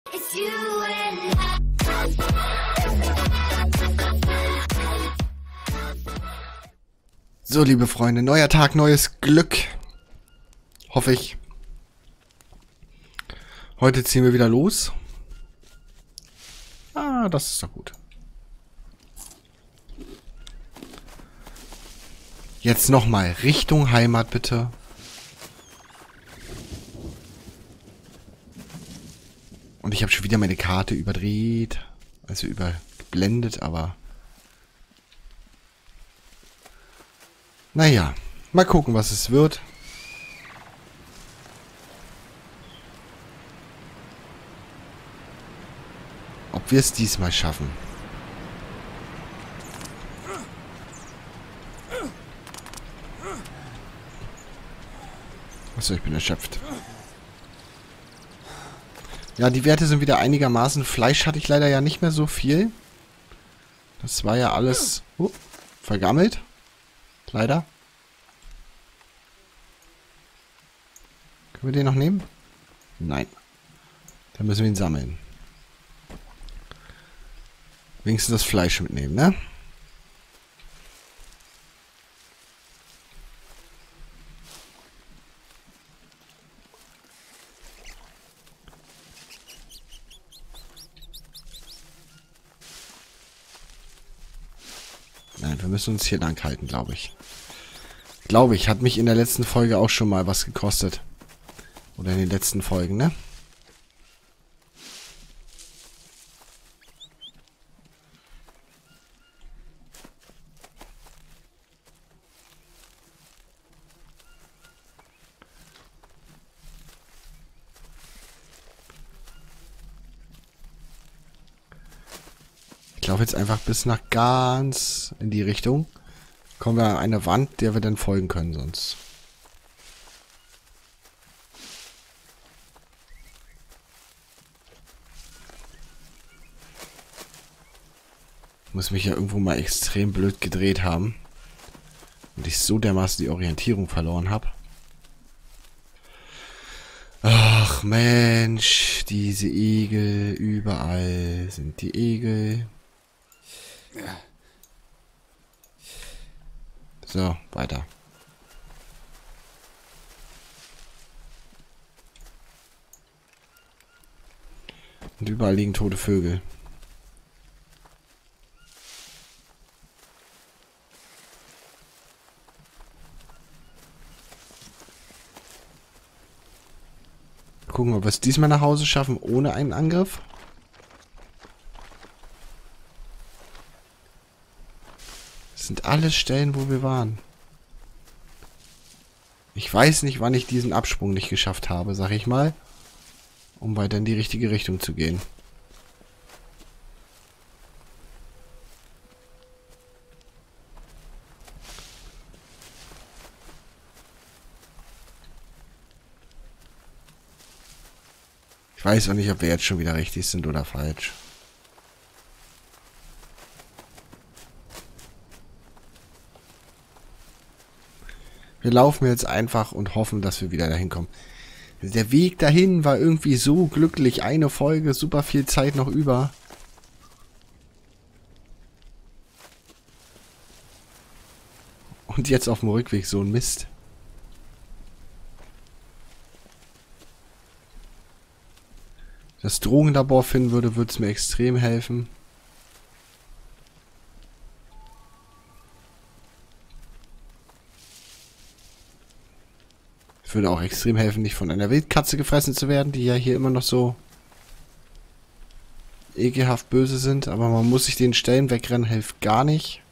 It's you and I. So, liebe Freunde, neuer Tag, neues Glück. Hoffe ich. Heute ziehen wir wieder los. Ah, das ist doch gut. Jetzt nochmal Richtung Heimat, bitte. Und ich habe schon wieder meine Karte überdreht. Also überblendet, aber... Naja, mal gucken, was es wird. Ob wir es diesmal schaffen. Achso, ich bin erschöpft. Ja, die Werte sind wieder einigermaßen. Fleisch hatte ich leider ja nicht mehr so viel. Das war ja alles vergammelt. Leider. Können wir den noch nehmen? Nein. Dann müssen wir ihn sammeln. Wenigstens das Fleisch mitnehmen, ne? Nein, wir müssen uns hier lang halten, glaube ich. Glaube ich, hat mich in der letzten Folge auch schon mal was gekostet. Oder in den letzten Folgen, ne? Ich laufe jetzt einfach bis nach ganz in die Richtung. Kommen wir an eine Wand, der wir dann folgen können sonst. Ich muss mich ja irgendwo mal extrem blöd gedreht haben. Und ich so dermaßen die Orientierung verloren habe. Ach Mensch, diese Igel, überall sind die Igel. So, weiter. Und überall liegen tote Vögel. Gucken, ob wir es diesmal nach Hause schaffen, ohne einen Angriff. Das sind alles Stellen, wo wir waren. Ich weiß nicht, wann ich diesen Absprung nicht geschafft habe, sag ich mal. Um weiter in die richtige Richtung zu gehen. Ich weiß auch nicht, ob wir jetzt schon wieder richtig sind oder falsch. Wir laufen jetzt einfach und hoffen, dass wir wieder dahin kommen. Der Weg dahin war irgendwie so glücklich. Eine Folge, super viel Zeit noch über. Und jetzt auf dem Rückweg so ein Mist. Das Drogenlabor finden würde es mir extrem helfen. Es würde auch extrem helfen, nicht von einer Wildkatze gefressen zu werden, die ja hier immer noch so ekelhaft böse sind. Aber man muss sich den Stellen wegrennen, hilft gar nicht.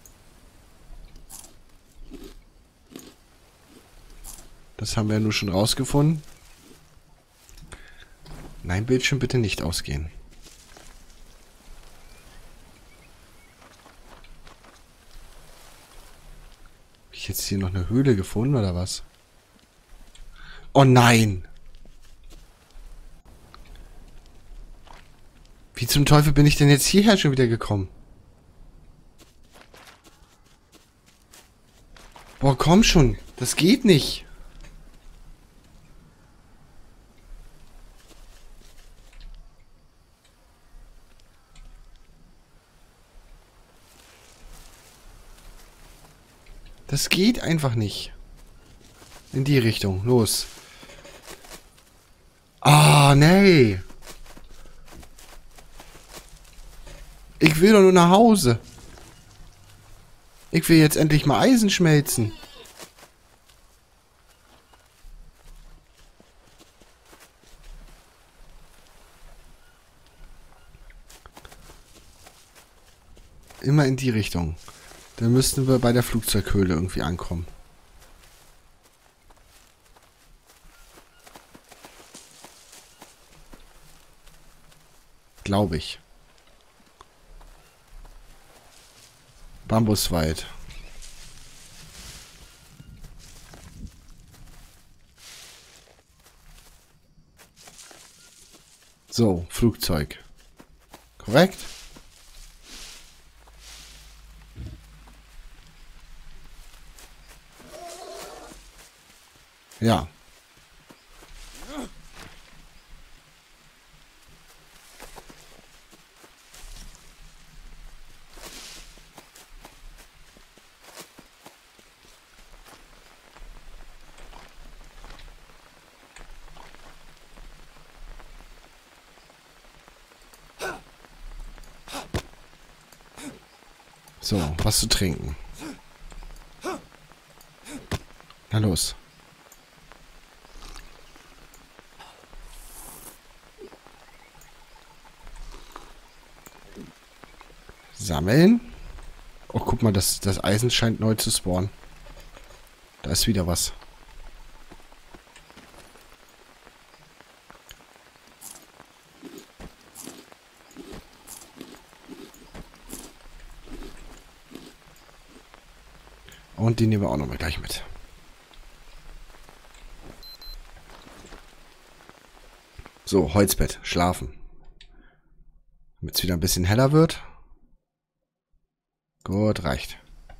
Das haben wir ja nur schon rausgefunden. Nein, Bildschirm bitte nicht ausgehen. Habe ich jetzt hier noch eine Höhle gefunden oder was? Oh nein! Wie zum Teufel bin ich denn jetzt hierher schon wieder gekommen? Boah, komm schon. Das geht nicht. Das geht einfach nicht. In die Richtung. Los. Ah, nee. Ich will doch nur nach Hause. Ich will jetzt endlich mal Eisen schmelzen. Immer in die Richtung. Dann müssten wir bei der Flugzeughöhle irgendwie ankommen. Glaube ich. Bambuswald. So, Flugzeug. Korrekt? Ja. So, was zu trinken. Na los. Sammeln. Oh, guck mal, das Eisen scheint neu zu spawnen. Da ist wieder was. Und die nehmen wir auch noch mal gleich mit. So, Holzbett. Schlafen. Damit es wieder ein bisschen heller wird. Gut, reicht.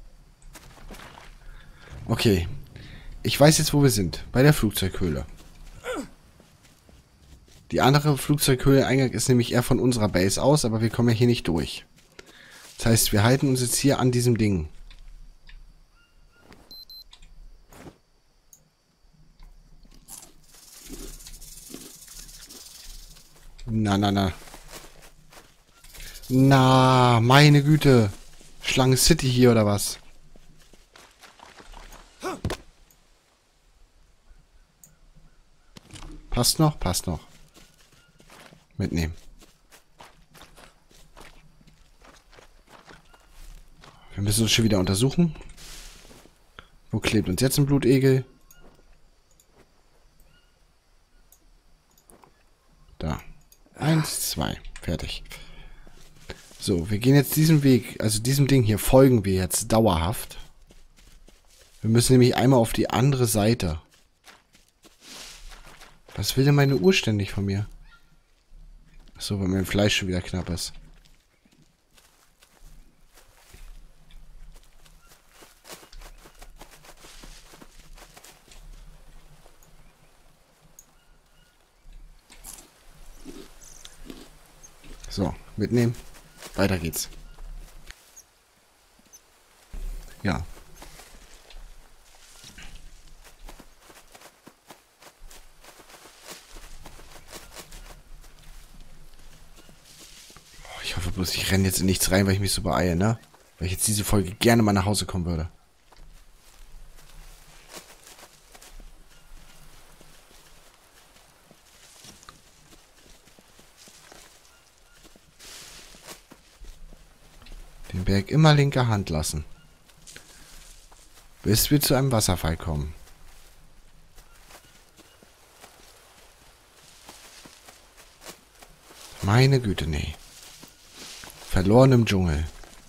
Okay. Ich weiß jetzt, wo wir sind. Bei der Flugzeughöhle. Die andere Flugzeughöhle-Eingang ist nämlich eher von unserer Base aus, aber wir kommen ja hier nicht durch. Das heißt, wir halten uns jetzt hier an diesem Ding. Na, na, na. Na, meine Güte. Schlangen City hier oder was? Passt noch? Passt noch. Mitnehmen. Wir müssen uns schon wieder untersuchen. Wo klebt uns jetzt ein Blutegel? Da. 1, 2. Fertig. So, wir gehen jetzt diesen Weg, also diesem Ding hier folgen wir jetzt dauerhaft. Wir müssen nämlich einmal auf die andere Seite. Was will denn meine Uhr ständig von mir? Achso, weil mein Fleisch schon wieder knapp ist. So, mitnehmen. Weiter geht's. Ja. Ich hoffe bloß, ich renne jetzt in nichts rein, weil ich mich so beeile, ne? Weil ich jetzt diese Folge gerne mal nach Hause kommen würde. Den Berg immer linker Hand lassen. Bis wir zu einem Wasserfall kommen. Meine Güte, nee. Verloren im Dschungel.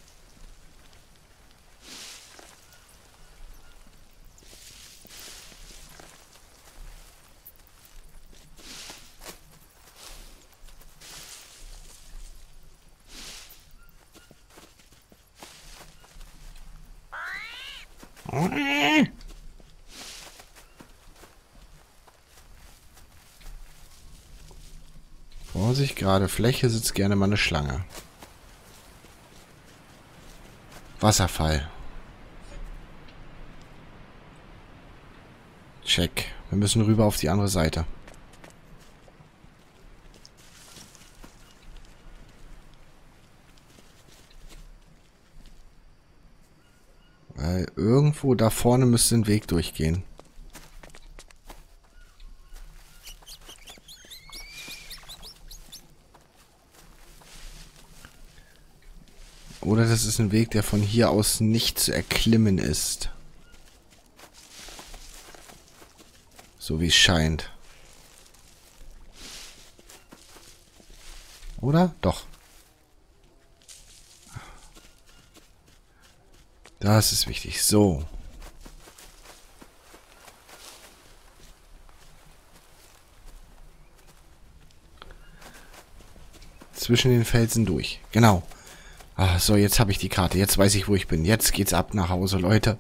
Vorsicht, gerade Fläche sitzt gerne mal eine Schlange. Wasserfall. Check. Wir müssen rüber auf die andere Seite. Weil irgendwo da vorne müsste ein Weg durchgehen. Oder das ist ein Weg, der von hier aus nicht zu erklimmen ist. So wie es scheint. Oder? Doch. Das ist wichtig. So. Zwischen den Felsen durch. Genau. Ah, so, jetzt habe ich die Karte. Jetzt weiß ich, wo ich bin. Jetzt geht's ab nach Hause, Leute.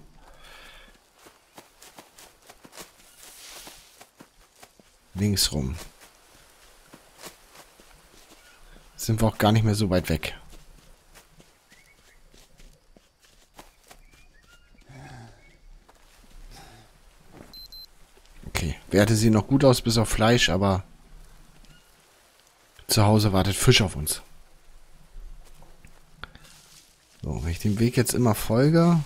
Links rum. Sind wir auch gar nicht mehr so weit weg. Okay. Werte sehen noch gut aus, bis auf Fleisch, aber zu Hause wartet Fisch auf uns. So, wenn ich dem Weg jetzt immer folge...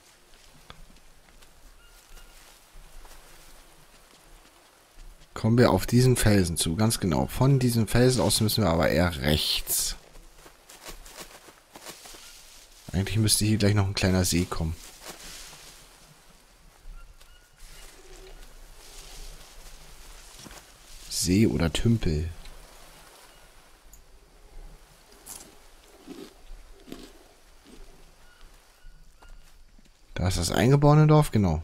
kommen wir auf diesen Felsen zu, ganz genau. Von diesem Felsen aus müssen wir aber eher rechts. Eigentlich müsste hier gleich noch ein kleiner See kommen. See oder Tümpel. Da ist das eingeborene Dorf, genau.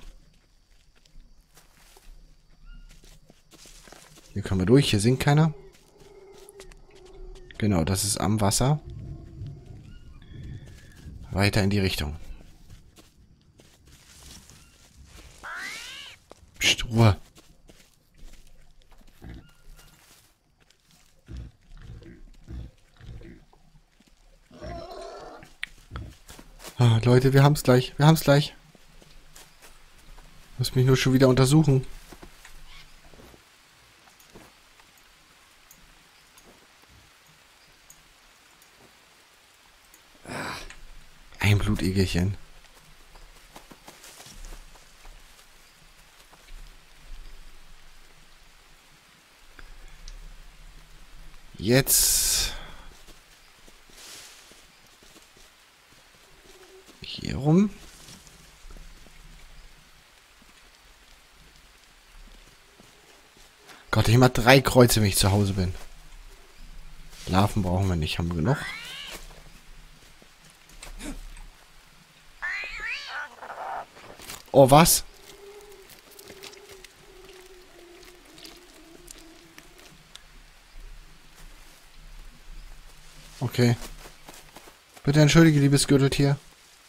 Hier können wir durch, hier sinkt keiner. Genau, das ist am Wasser. Weiter in die Richtung. Psst, Ruhe. Ah, Leute, wir haben es gleich. Wir haben es gleich. Muss mich nur schon wieder untersuchen. Ein Blutegelchen. Jetzt hier rum. Gott, ich habe 3 Kreuze, wenn ich zu Hause bin. Larven brauchen wir nicht, haben wir genug. Oh, was? Okay. Bitte entschuldige, liebes Gürteltier.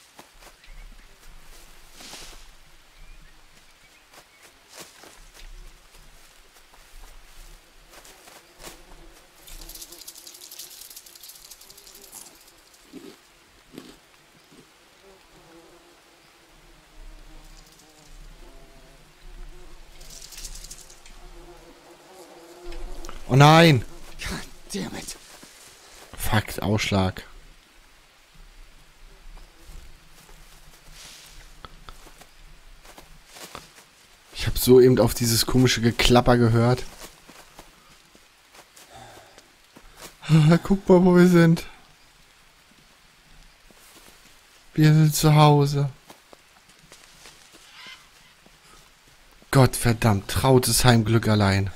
Oh nein! God damn it. Fuck, Ausschlag. Ich habe so eben auf dieses komische Geklapper gehört. Guck mal, wo wir sind. Wir sind zu Hause. Gott verdammt, trautes Heimglück allein.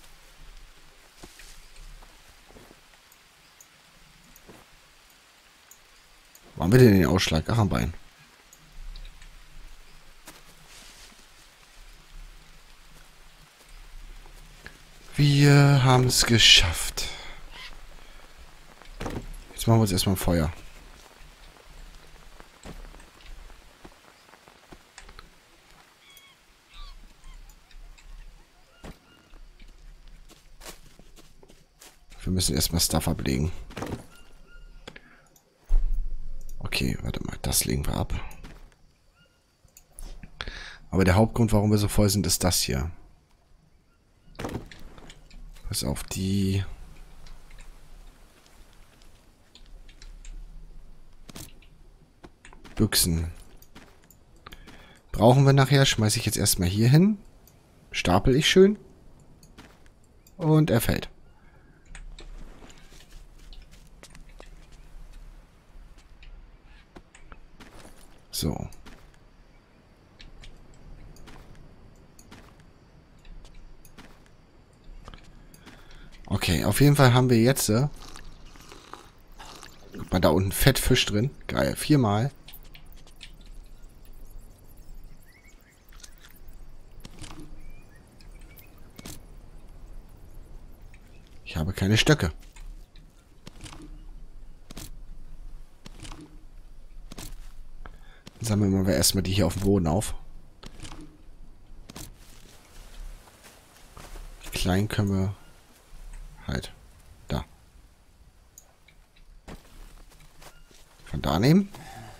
Wo haben wir denn den Ausschlag? Ach, am Bein. Wir haben es geschafft. Jetzt machen wir uns erstmal ein Feuer. Wir müssen erstmal Stuff ablegen. Okay, warte mal, das legen wir ab. Aber der Hauptgrund, warum wir so voll sind, ist das hier. Pass auf, die... Büchsen. Brauchen wir nachher, schmeiße ich jetzt erstmal hier hin. Stapel ich schön. Und er fällt. So. Okay, auf jeden Fall haben wir jetzt... guck mal, da unten Fettfisch drin. Geil, 4-mal. Ich habe keine Stöcke. Sammeln wir erstmal die hier auf dem Boden auf. Die kleinen können wir halt da. Von da nehmen.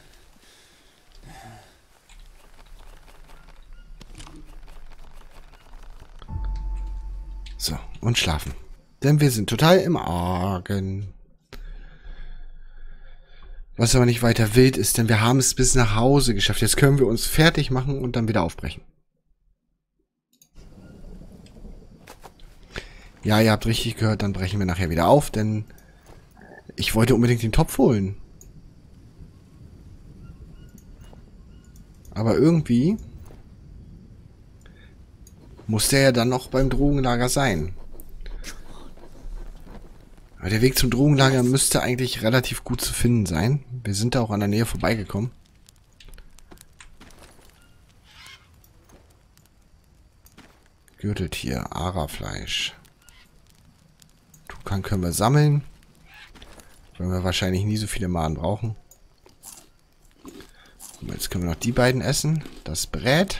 So, und schlafen. Denn wir sind total im Argen. Was aber nicht weiter wild ist, denn wir haben es bis nach Hause geschafft. Jetzt können wir uns fertig machen und dann wieder aufbrechen. Ja, ihr habt richtig gehört, dann brechen wir nachher wieder auf, denn ich wollte unbedingt den Topf holen. Aber irgendwie muss der ja dann noch beim Drogenlager sein. Aber der Weg zum Drogenlager müsste eigentlich relativ gut zu finden sein. Wir sind da auch an der Nähe vorbeigekommen. Gürteltier, Ara-Fleisch. Tukan können wir sammeln. Weil wir wahrscheinlich nie so viele Maden brauchen. Und jetzt können wir noch die beiden essen. Das Brät.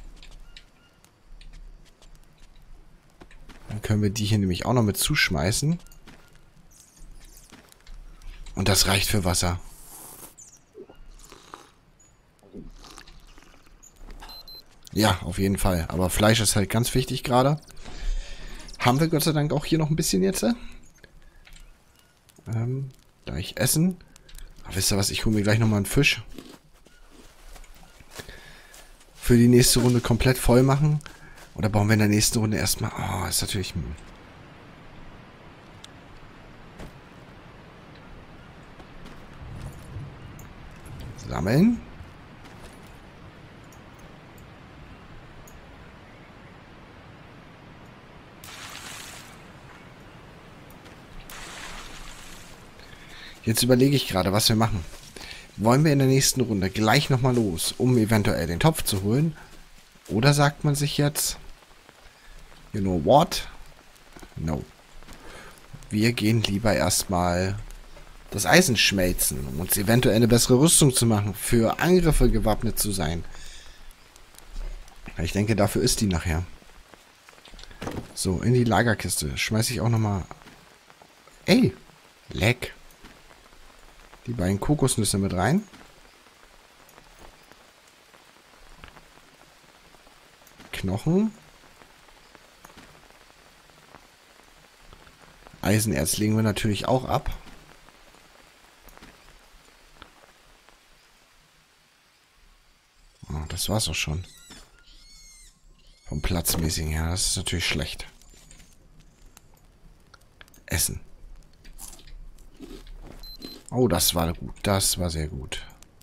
Dann können wir die hier nämlich auch noch mit zuschmeißen. Und das reicht für Wasser. Ja, auf jeden Fall. Aber Fleisch ist halt ganz wichtig gerade. Haben wir Gott sei Dank auch hier noch ein bisschen jetzt. Gleich essen. Aber wisst ihr was, ich hole mir gleich nochmal einen Fisch. Für die nächste Runde komplett voll machen. Oder bauen wir in der nächsten Runde erstmal... Oh, ist natürlich... Sammeln. Jetzt überlege ich gerade, was wir machen. Wollen wir in der nächsten Runde gleich nochmal los, um eventuell den Topf zu holen? Oder sagt man sich jetzt, you know what? No. Wir gehen lieber erstmal das Eisen schmelzen, um uns eventuell eine bessere Rüstung zu machen, für Angriffe gewappnet zu sein. Ich denke, dafür ist die nachher. So, in die Lagerkiste schmeiße ich auch nochmal... Ey, leck. Die beiden Kokosnüsse mit rein. Knochen. Eisenerz legen wir natürlich auch ab. Oh, das war's auch schon. Vom Platzmäßigen her, das ist natürlich schlecht. Essen. Oh, das war gut. Das war sehr gut.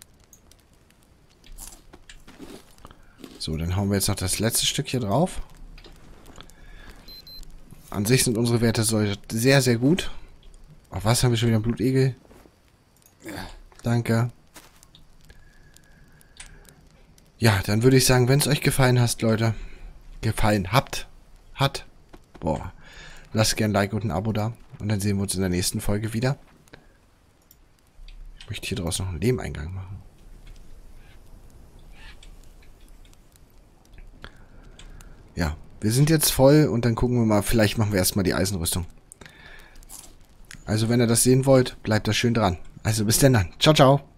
So, dann hauen wir jetzt noch das letzte Stück hier drauf. An sich sind unsere Werte sehr, sehr gut. Auf was haben wir schon wieder? Blutegel? Danke. Ja, dann würde ich sagen, wenn es euch gefallen hat, Leute, boah, lasst gerne ein Like und ein Abo da. Und dann sehen wir uns in der nächsten Folge wieder. Ich möchte hier draußen noch einen Lehmeingang machen. Ja, wir sind jetzt voll und dann gucken wir mal, vielleicht machen wir erstmal die Eisenrüstung. Also wenn ihr das sehen wollt, bleibt da schön dran. Also bis denn dann. Ciao, ciao.